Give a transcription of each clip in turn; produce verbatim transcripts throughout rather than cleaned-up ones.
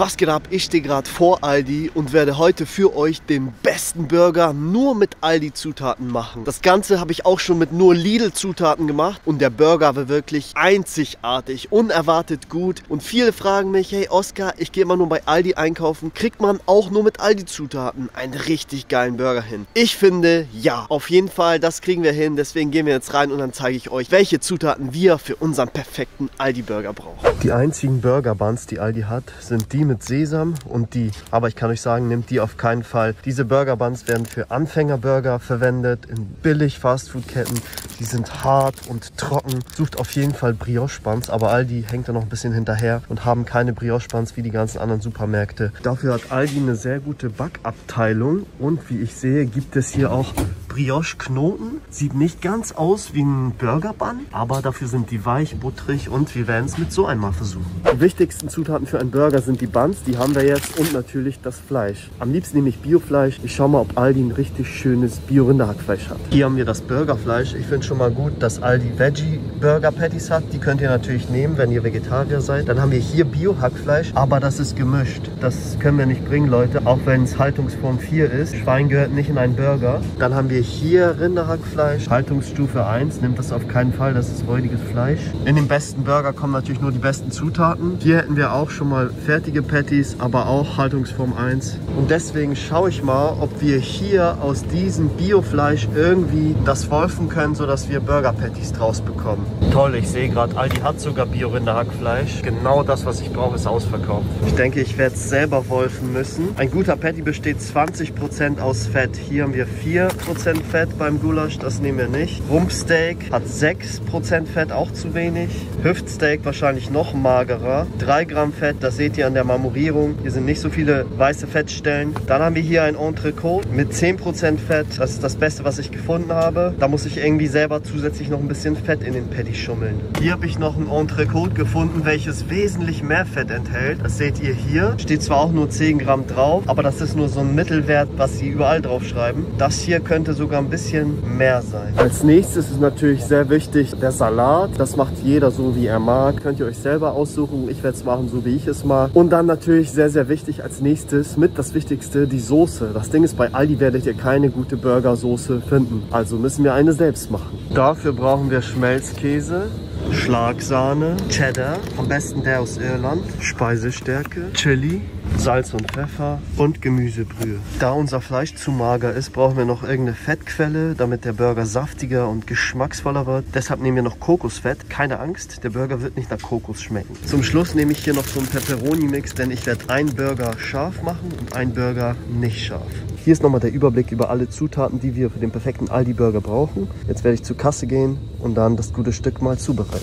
Was geht ab? Ich stehe gerade vor Aldi und werde heute für euch den besten Burger nur mit Aldi-Zutaten machen. Das Ganze habe ich auch schon mit nur Lidl-Zutaten gemacht und der Burger war wirklich einzigartig, unerwartet gut. Und viele fragen mich, hey Oscar, ich gehe immer nur bei Aldi einkaufen, kriegt man auch nur mit Aldi-Zutaten einen richtig geilen Burger hin? Ich finde, ja, auf jeden Fall, das kriegen wir hin. Deswegen gehen wir jetzt rein und dann zeige ich euch, welche Zutaten wir für unseren perfekten Aldi-Burger brauchen. Die einzigen Burger-Buns, die Aldi hat, sind die mit Sesam und die. Aber ich kann euch sagen, nehmt die auf keinen Fall. Diese Burger-Buns werden für Anfängerburger verwendet, in billig Fastfood-Ketten. Die sind hart und trocken. Sucht auf jeden Fall Brioche-Buns, aber Aldi hängt da noch ein bisschen hinterher und haben keine Brioche-Buns wie die ganzen anderen Supermärkte. Dafür hat Aldi eine sehr gute Backabteilung und wie ich sehe, gibt es hier auch Brioche-Knoten. Sieht nicht ganz aus wie ein Burger-Bun, aber dafür sind die weich, butterig und wir werden es mit so einmal versuchen. Die wichtigsten Zutaten für einen Burger sind die Buns, die haben wir jetzt und natürlich das Fleisch. Am liebsten nehme ich Biofleisch. Ich schaue mal, ob Aldi ein richtig schönes Bio-Rinderhackfleisch hat. Hier haben wir das Burgerfleisch. Ich finde schon mal gut, dass Aldi Veggie-Burger-Patties hat. Die könnt ihr natürlich nehmen, wenn ihr Vegetarier seid. Dann haben wir hier Bio-Hackfleisch, aber das ist gemischt. Das können wir nicht bringen, Leute, auch wenn es Haltungsform vier ist. Schwein gehört nicht in einen Burger. Dann haben wir hier Rinderhackfleisch, Haltungsstufe eins. Nehmt das auf keinen Fall, das ist räudiges Fleisch. In den besten Burger kommen natürlich nur die besten Zutaten. Hier hätten wir auch schon mal fertige Patties, aber auch Haltungsform eins. Und deswegen schaue ich mal, ob wir hier aus diesem Biofleisch irgendwie das wolfen können, sodass wir Burger Patties draus bekommen. Toll, ich sehe gerade, Aldi hat sogar Bio-Rinderhackfleisch. Genau das, was ich brauche, ist ausverkauft. Ich denke, ich werde es selber wolfen müssen. Ein guter Patty besteht zwanzig Prozent aus Fett. Hier haben wir vier Prozent Fett beim Gulasch, das nehmen wir nicht. Rumpsteak hat sechs Prozent Fett, auch zu wenig. Hüftsteak wahrscheinlich noch magerer. drei Gramm Fett, das seht ihr an der Marmorierung. Hier sind nicht so viele weiße Fettstellen. Dann haben wir hier ein Entrecote mit zehn Prozent Fett. Das ist das Beste, was ich gefunden habe. Da muss ich irgendwie selber zusätzlich noch ein bisschen Fett in den Patty schummeln. Hier habe ich noch ein Entrecote gefunden, welches wesentlich mehr Fett enthält. Das seht ihr hier. Steht zwar auch nur zehn Gramm drauf, aber das ist nur so ein Mittelwert, was sie überall drauf schreiben. Das hier könnte sogar ein bisschen mehr sein. Als nächstes ist natürlich sehr wichtig der Salat. Das macht jeder so, wie er mag. Könnt ihr euch selber aussuchen. Ich werde es machen, so wie ich es mag. Und dann natürlich sehr, sehr wichtig als nächstes, mit das Wichtigste, die Soße. Das Ding ist, bei Aldi werdet ihr keine gute Burgersoße finden. Also müssen wir eine selbst machen. Dafür brauchen wir Schmelzkäse, Schlagsahne, Cheddar, am besten der aus Irland, Speisestärke, Chili, Salz und Pfeffer und Gemüsebrühe. Da unser Fleisch zu mager ist, brauchen wir noch irgendeine Fettquelle, damit der Burger saftiger und geschmacksvoller wird. Deshalb nehmen wir noch Kokosfett. Keine Angst, der Burger wird nicht nach Kokos schmecken. Zum Schluss nehme ich hier noch so einen Pepperoni-Mix, denn ich werde einen Burger scharf machen und einen Burger nicht scharf. Hier ist nochmal der Überblick über alle Zutaten, die wir für den perfekten Aldi-Burger brauchen. Jetzt werde ich zur Kasse gehen und dann das gute Stück mal zubereiten.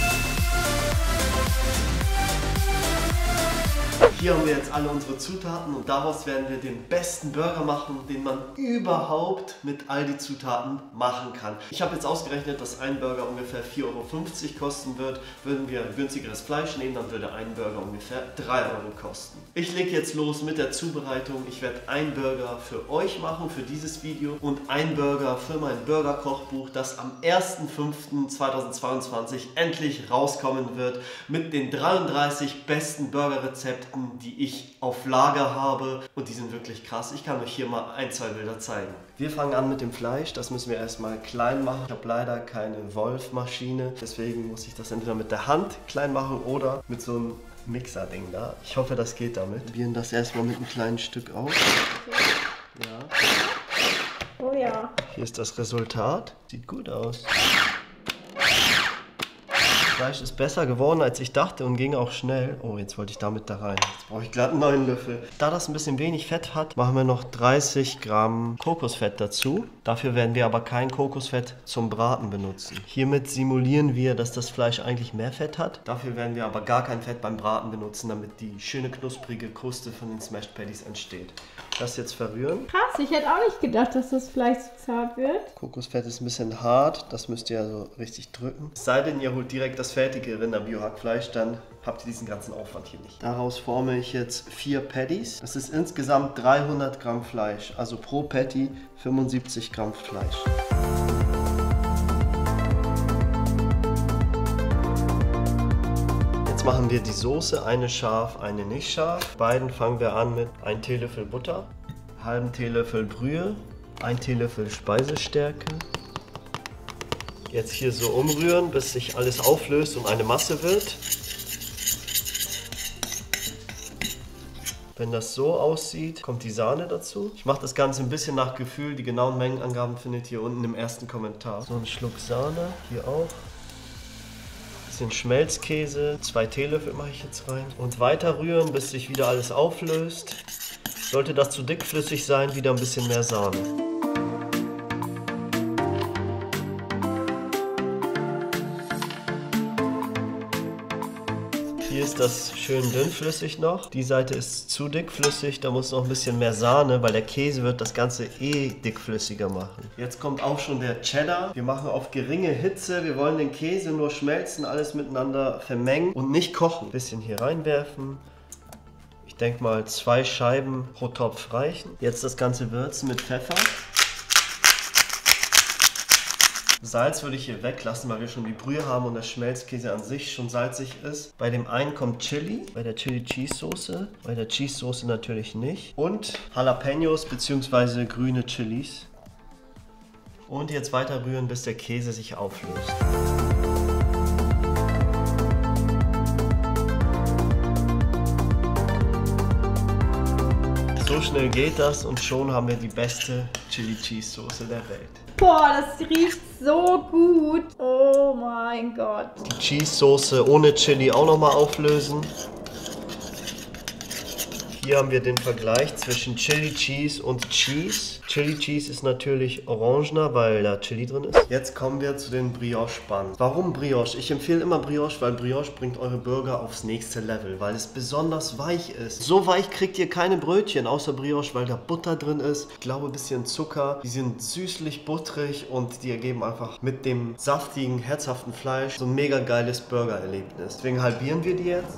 Hier haben wir jetzt alle unsere Zutaten und daraus werden wir den besten Burger machen, den man überhaupt mit Aldi-Zutaten machen kann. Ich habe jetzt ausgerechnet, dass ein Burger ungefähr vier Euro fünfzig kosten wird. Würden wir günstigeres Fleisch nehmen, dann würde ein Burger ungefähr drei Euro kosten. Ich lege jetzt los mit der Zubereitung. Ich werde einen Burger für euch machen, für dieses Video, und einen Burger für mein Burger-Kochbuch, das am ersten fünften zweitausendzweiundzwanzig endlich rauskommen wird, mit den dreiunddreißig besten Burger-Rezepten, die ich auf Lager habe, und die sind wirklich krass. Ich kann euch hier mal ein, zwei Bilder zeigen. Wir fangen an mit dem Fleisch. Das müssen wir erstmal klein machen. Ich habe leider keine Wolf-Maschine, deswegen muss ich das entweder mit der Hand klein machen oder mit so einem Mixer-Ding da. Ich hoffe, das geht damit. Wir probieren das erstmal mit einem kleinen Stück aus. Ja. Oh ja. Hier ist das Resultat. Sieht gut aus. Das Fleisch ist besser geworden, als ich dachte, und ging auch schnell. Oh, jetzt wollte ich damit da rein. Jetzt brauche ich glatt einen neuen Löffel. Da das ein bisschen wenig Fett hat, machen wir noch dreißig Gramm Kokosfett dazu. Dafür werden wir aber kein Kokosfett zum Braten benutzen. Hiermit simulieren wir, dass das Fleisch eigentlich mehr Fett hat. Dafür werden wir aber gar kein Fett beim Braten benutzen, damit die schöne knusprige Kruste von den Smashed Patties entsteht. Das jetzt verrühren. Krass, ich hätte auch nicht gedacht, dass das Fleisch so zart wird. Kokosfett ist ein bisschen hart, das müsst ihr also richtig drücken. Es sei denn, ihr holt direkt das fertige Rinder-Bio-Hackfleisch, dann habt ihr diesen ganzen Aufwand hier nicht. Daraus forme ich jetzt vier Patties. Das ist insgesamt dreihundert Gramm Fleisch, also pro Patty fünfundsiebzig Gramm Fleisch. Jetzt machen wir die Soße, eine scharf, eine nicht scharf. Beiden fangen wir an mit einem Teelöffel Butter, halben Teelöffel Brühe, ein Teelöffel Speisestärke. Jetzt hier so umrühren, bis sich alles auflöst und eine Masse wird. Wenn das so aussieht, kommt die Sahne dazu. Ich mache das Ganze ein bisschen nach Gefühl. Die genauen Mengenangaben findet ihr unten im ersten Kommentar. So ein Schluck Sahne, hier auch. Bisschen Schmelzkäse, zwei Teelöffel mache ich jetzt rein. Und weiter rühren, bis sich wieder alles auflöst. Sollte das zu dickflüssig sein, wieder ein bisschen mehr Sahne. Hier ist das schön dünnflüssig noch. Die Seite ist zu dickflüssig, da muss noch ein bisschen mehr Sahne, weil der Käse wird das Ganze eh dickflüssiger machen. Jetzt kommt auch schon der Cheddar. Wir machen auf geringe Hitze. Wir wollen den Käse nur schmelzen, alles miteinander vermengen und nicht kochen. Ein bisschen hier reinwerfen. Ich denke mal zwei Scheiben pro Topf reichen. Jetzt das Ganze würzen mit Pfeffer. Salz würde ich hier weglassen, weil wir schon die Brühe haben und der Schmelzkäse an sich schon salzig ist. Bei dem einen kommt Chili, bei der Chili Cheese Soße, bei der Cheese Soße natürlich nicht. Und Jalapenos bzw. grüne Chilis. Und jetzt weiter rühren, bis der Käse sich auflöst. So schnell geht das und schon haben wir die beste Chili Cheese Soße der Welt. Boah, das riecht so gut. Oh mein Gott. Die Cheese Soße ohne Chili auch nochmal auflösen. Hier haben wir den Vergleich zwischen Chili Cheese und Cheese. Chili Cheese ist natürlich orangener, weil da Chili drin ist. Jetzt kommen wir zu den Brioche Buns. Warum Brioche? Ich empfehle immer Brioche, weil Brioche bringt eure Burger aufs nächste Level, weil es besonders weich ist. So weich kriegt ihr keine Brötchen außer Brioche, weil da Butter drin ist. Ich glaube ein bisschen Zucker. Die sind süßlich, butterig und die ergeben einfach mit dem saftigen, herzhaften Fleisch so ein mega geiles Burger-Erlebnis. Deswegen halbieren wir die jetzt.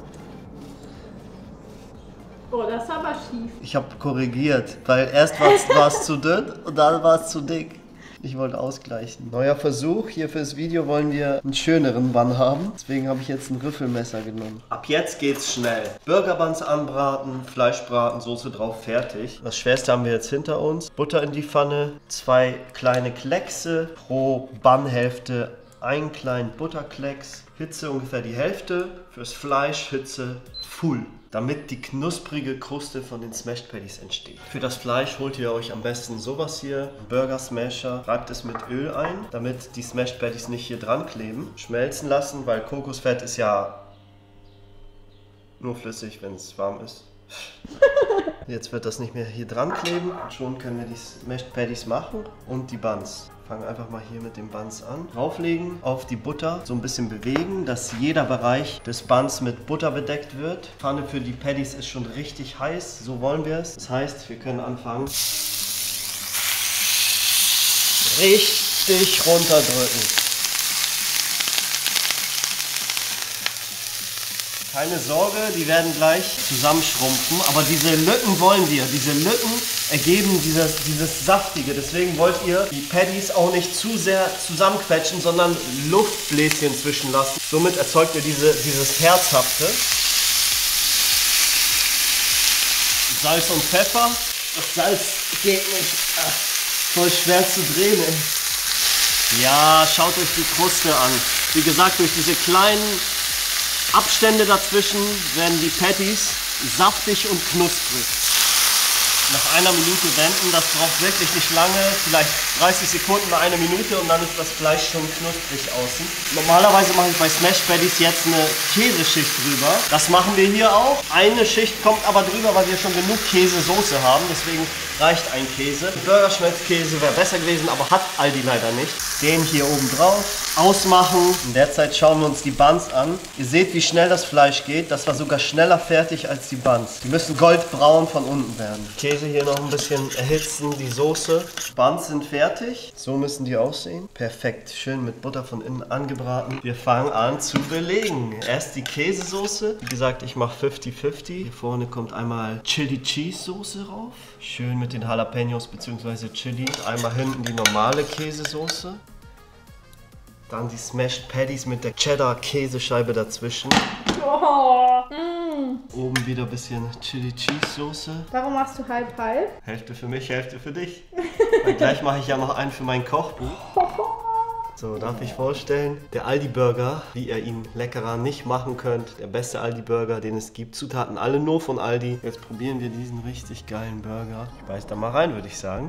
Oh, das ist aber schief. Ich habe korrigiert, weil erst war es zu dünn und dann war es zu dick. Ich wollte ausgleichen. Neuer Versuch. Hier fürs Video wollen wir einen schöneren Bun haben. Deswegen habe ich jetzt ein Riffelmesser genommen. Ab jetzt geht's schnell. Burger Buns anbraten, Fleisch braten, Soße drauf, fertig. Das Schwerste haben wir jetzt hinter uns. Butter in die Pfanne, zwei kleine Kleckse pro Bun-Hälfte, einen kleinen Butterklecks. Hitze ungefähr die Hälfte. Fürs Fleisch Hitze full, damit die knusprige Kruste von den Smashed Patties entsteht. Für das Fleisch holt ihr euch am besten sowas hier, Burger Smasher, reibt es mit Öl ein, damit die Smashed Patties nicht hier dran kleben. Schmelzen lassen, weil Kokosfett ist ja nur flüssig, wenn es warm ist. Jetzt wird das nicht mehr hier dran kleben. Schon können wir die Smashed Patties machen und die Buns. Fangen einfach mal hier mit den Buns an. Drauflegen auf die Butter, so ein bisschen bewegen, dass jeder Bereich des Buns mit Butter bedeckt wird. Die Pfanne für die Patties ist schon richtig heiß, so wollen wir es. Das heißt, wir können anfangen, richtig runterdrücken. Keine Sorge, die werden gleich zusammenschrumpfen, aber diese Lücken wollen wir. Diese Lücken ergeben dieses, dieses Saftige. Deswegen wollt ihr die Patties auch nicht zu sehr zusammenquetschen, sondern Luftbläschen zwischenlassen. Somit erzeugt ihr diese, dieses Herzhafte. Salz und Pfeffer. Das Salz geht nicht. Ach, voll schwer zu drehen. Ey. Ja, schaut euch die Kruste an. Wie gesagt, durch diese kleinen Abstände dazwischen werden die Patties saftig und knusprig. Nach einer Minute wenden, das braucht wirklich nicht lange, vielleicht dreißig Sekunden, eine Minute und dann ist das Fleisch schon knusprig außen. Normalerweise mache ich bei Smashed Patties jetzt eine Käseschicht drüber. Das machen wir hier auch. Eine Schicht kommt aber drüber, weil wir schon genug Käsesoße haben, deswegen reicht ein Käse. Burgerschmelzkäse wäre besser gewesen, aber hat Aldi leider nicht. Den hier oben drauf, ausmachen. In der Zeit schauen wir uns die Buns an. Ihr seht, wie schnell das Fleisch geht. Das war sogar schneller fertig als die Buns. Die müssen goldbraun von unten werden. Käse hier noch ein bisschen erhitzen, die Soße. Buns sind fertig. So müssen die aussehen. Perfekt, schön mit Butter von innen angebraten. Wir fangen an zu belegen. Erst die Käsesoße. Wie gesagt, ich mache fünfzig fünfzig. Hier vorne kommt einmal Chili Cheese Soße rauf. Schön mit den Jalapenos bzw. Chili. Einmal hinten die normale Käsesoße. Dann die Smashed Patties mit der Cheddar-Käsescheibe dazwischen. Oh. Mm. Oben wieder ein bisschen Chili Cheese Soße. Warum machst du halb halb? Hälfte für mich, Hälfte für dich. Und gleich mache ich ja noch einen für mein Kochbuch. So, darf ich vorstellen, der Aldi-Burger, wie ihr ihn leckerer nicht machen könnt. Der beste Aldi-Burger, den es gibt. Zutaten alle nur von Aldi. Jetzt probieren wir diesen richtig geilen Burger. Ich beiß da mal rein, würde ich sagen.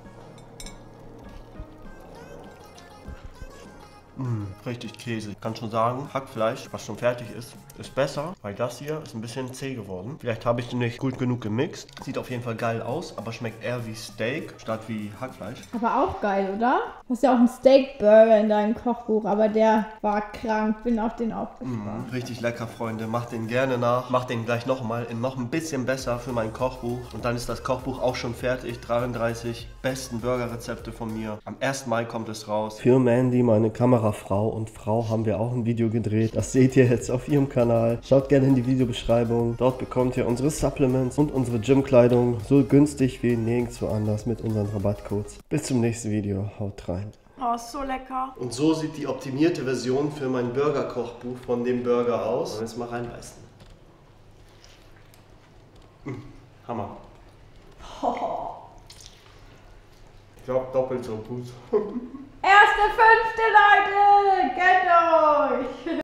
Mmh, richtig Käse. Ich kann schon sagen, Hackfleisch, was schon fertig ist, ist besser, weil das hier ist ein bisschen zäh geworden. Vielleicht habe ich den nicht gut genug gemixt. Sieht auf jeden Fall geil aus, aber schmeckt eher wie Steak statt wie Hackfleisch. Aber auch geil, oder? Du hast ja auch einen Steak-Burger in deinem Kochbuch, aber der war krank. Bin auf den aufgespannt. Mmh, richtig lecker, Freunde. Macht den gerne nach. Macht den gleich nochmal in noch ein bisschen besser für mein Kochbuch. Und dann ist das Kochbuch auch schon fertig. dreiunddreißig besten Burgerrezepte von mir. Am ersten Mai kommt es raus. Für Mandy, meine Kamera Frau und Frau haben wir auch ein Video gedreht. Das seht ihr jetzt auf ihrem Kanal. Schaut gerne in die Videobeschreibung. Dort bekommt ihr unsere Supplements und unsere Gymkleidung so günstig wie nirgendwo anders mit unseren Rabattcodes. Bis zum nächsten Video. Haut rein. Oh, ist so lecker. Und so sieht die optimierte Version für mein Burger-Kochbuch von dem Burger aus. Und jetzt mal reinbeißen. Mmh, Hammer. Ich glaube doppelt so gut. Erste Fünfte, Leute! Kennt euch!